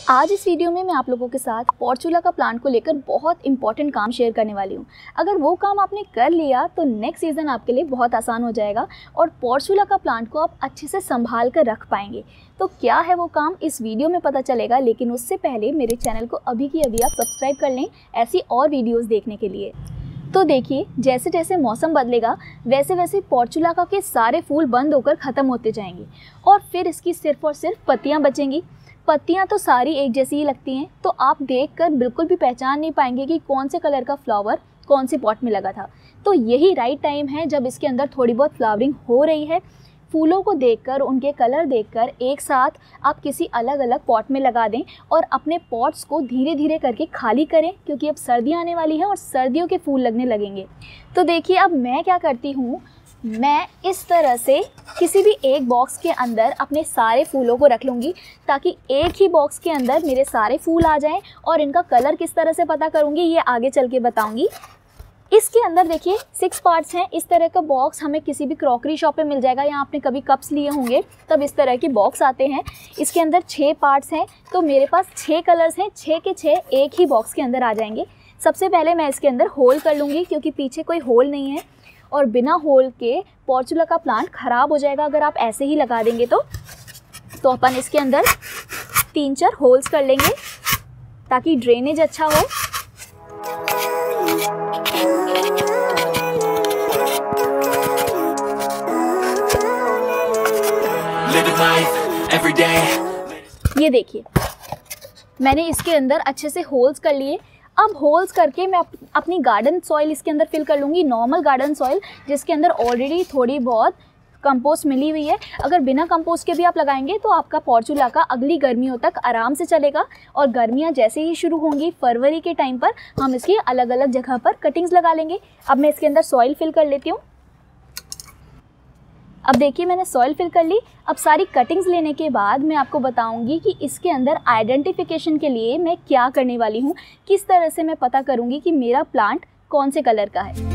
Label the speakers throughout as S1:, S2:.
S1: आज इस वीडियो में मैं आप लोगों के साथ पोर्चुला का प्लांट को लेकर बहुत इंपॉर्टेंट काम शेयर करने वाली हूँ। अगर वो काम आपने कर लिया तो नेक्स्ट सीज़न आपके लिए बहुत आसान हो जाएगा और पोर्चुला का प्लांट को आप अच्छे से संभाल कर रख पाएंगे। तो क्या है वो काम, इस वीडियो में पता चलेगा, लेकिन उससे पहले मेरे चैनल को अभी की अभी आप सब्सक्राइब कर लें ऐसी और वीडियोज़ देखने के लिए। तो देखिए, जैसे जैसे मौसम बदलेगा वैसे वैसे पोर्चुला के सारे फूल बंद होकर ख़त्म होते जाएंगे और फिर इसकी सिर्फ और सिर्फ पत्तियाँ बचेंगी। पत्तियाँ तो सारी एक जैसी ही लगती हैं, तो आप देखकर बिल्कुल भी पहचान नहीं पाएंगे कि कौन से कलर का फ्लावर कौन से पॉट में लगा था। तो यही राइट टाइम है जब इसके अंदर थोड़ी बहुत फ्लावरिंग हो रही है। फूलों को देखकर, उनके कलर देखकर एक साथ आप किसी अलग अलग पॉट में लगा दें और अपने पॉट्स को धीरे धीरे करके खाली करें, क्योंकि अब सर्दियाँ आने वाली हैं और सर्दियों के फूल लगने लगेंगे। तो देखिए, अब मैं क्या करती हूँ, मैं इस तरह से किसी भी एक बॉक्स के अंदर अपने सारे फूलों को रख लूँगी ताकि एक ही बॉक्स के अंदर मेरे सारे फूल आ जाएं। और इनका कलर किस तरह से पता करूँगी ये आगे चल के बताऊँगी। इसके अंदर देखिए 6 पार्ट्स हैं। इस तरह का बॉक्स हमें किसी भी क्रॉकरी शॉप पे मिल जाएगा, या आपने कभी कप्स लिए होंगे तब इस तरह के बॉक्स आते हैं। इसके अंदर 6 पार्ट्स हैं, तो मेरे पास 6 कलर्स हैं, 6 के 6 एक ही बॉक्स के अंदर आ जाएंगे। सबसे पहले मैं इसके अंदर होल कर लूँगी, क्योंकि पीछे कोई होल नहीं है और बिना होल के पोर्चुला का प्लांट ख़राब हो जाएगा अगर आप ऐसे ही लगा देंगे तो अपन इसके अंदर 3-4 होल्स कर लेंगे ताकि ड्रेनेज अच्छा हो। ये देखिए, मैंने इसके अंदर अच्छे से होल्स कर लिए। अब होल्स करके मैं अपनी गार्डन सॉइल इसके अंदर फिल कर लूँगी, नॉर्मल गार्डन सॉइल जिसके अंदर ऑलरेडी थोड़ी बहुत कंपोस्ट मिली हुई है। अगर बिना कंपोस्ट के भी आप लगाएंगे तो आपका पोर्चुला का अगली गर्मियों तक आराम से चलेगा। और गर्मियाँ जैसे ही शुरू होंगी फरवरी के टाइम पर हम इसकी अलग अलग जगह पर कटिंग्स लगा लेंगे। अब मैं इसके अंदर सॉइल फिल कर लेती हूँ। अब देखिए, मैंने सॉइल फिल कर ली। अब सारी कटिंग्स लेने के बाद मैं आपको बताऊंगी कि इसके अंदर आइडेंटिफिकेशन के लिए मैं क्या करने वाली हूँ, किस तरह से मैं पता करूँगी कि मेरा प्लांट कौन से कलर का है।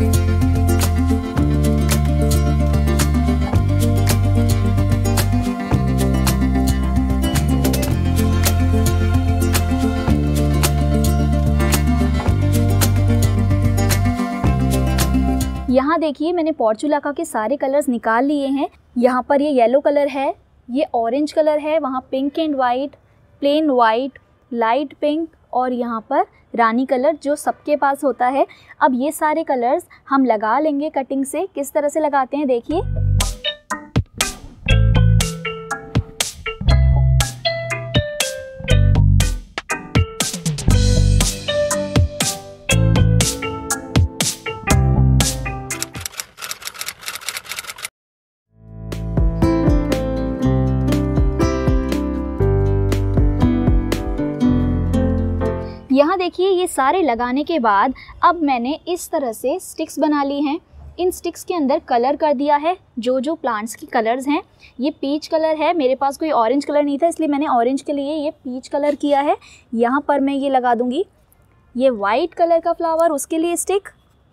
S1: यहाँ देखिए, मैंने पोर्चुला के सारे कलर्स निकाल लिए हैं। यहाँ पर ये येलो कलर है, ये ऑरेंज कलर है, वहाँ pink and white, plain white, light pink और यहाँ पर रानी कलर जो सबके पास होता है। अब ये सारे कलर्स हम लगा लेंगे कटिंग से। किस तरह से लगाते हैं देखिए। यहाँ देखिए, ये सारे लगाने के बाद अब मैंने इस तरह से स्टिक्स बना ली हैं। इन स्टिक्स के अंदर कलर कर दिया है जो प्लांट्स की कलर्स हैं। ये पीच कलर है, मेरे पास कोई ऑरेंज कलर नहीं था इसलिए मैंने ऑरेंज के लिए ये पीच कलर किया है। यहाँ पर मैं ये लगा दूँगी। ये वाइट कलर का फ्लावर, उसके लिए स्टिक।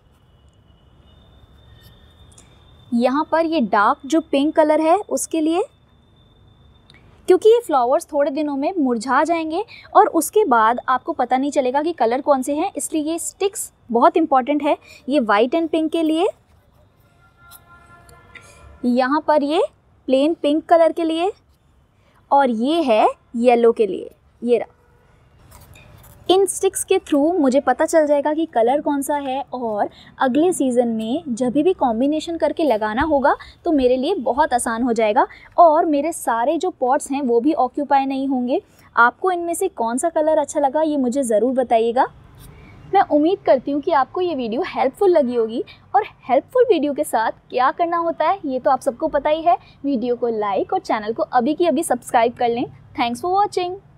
S1: यहाँ पर ये डार्क जो पिंक कलर है उसके लिए, क्योंकि ये फ्लावर्स थोड़े दिनों में मुरझा जाएंगे और उसके बाद आपको पता नहीं चलेगा कि कलर कौन से हैं, इसलिए ये स्टिक्स बहुत इंपॉर्टेंट है। ये वाइट एंड पिंक के लिए, यहाँ पर ये प्लेन पिंक कलर के लिए और ये है येलो के लिए। ये रहा। इन स्टिक्स के थ्रू मुझे पता चल जाएगा कि कलर कौन सा है और अगले सीज़न में जब भी कॉम्बिनेशन करके लगाना होगा तो मेरे लिए बहुत आसान हो जाएगा और मेरे सारे जो पॉट्स हैं वो भी ऑक्यूपाई नहीं होंगे। आपको इनमें से कौन सा कलर अच्छा लगा ये मुझे ज़रूर बताइएगा। मैं उम्मीद करती हूँ कि आपको ये वीडियो हेल्पफुल लगी होगी और हेल्पफुल वीडियो के साथ क्या करना होता है ये तो आप सबको पता ही है। वीडियो को लाइक और चैनल को अभी की अभी सब्सक्राइब कर लें। Thanks for watching.